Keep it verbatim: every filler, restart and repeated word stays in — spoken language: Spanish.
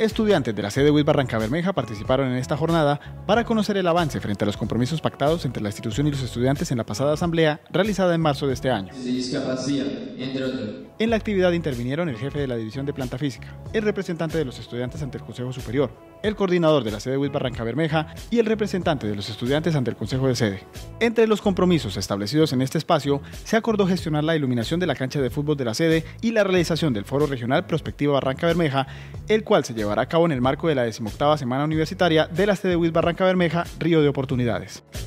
Estudiantes de la sede U I S Barranca Bermeja participaron en esta jornada para conocer el avance frente a los compromisos pactados entre la institución y los estudiantes en la pasada asamblea realizada en marzo de este año. En la actividad intervinieron el jefe de la División de Planta Física, el representante de los estudiantes ante el Consejo Superior, el coordinador de la sede U I S Barranca Bermeja y el representante de los estudiantes ante el Consejo de Sede. Entre los compromisos establecidos en este espacio, se acordó gestionar la iluminación de la cancha de fútbol de la sede y la realización del Foro Regional Prospectiva Barranca Bermeja, el cual se llevará a cabo en el marco de la decimoctava Semana Universitaria de la sede U I S Barranca Bermeja, Río de Oportunidades.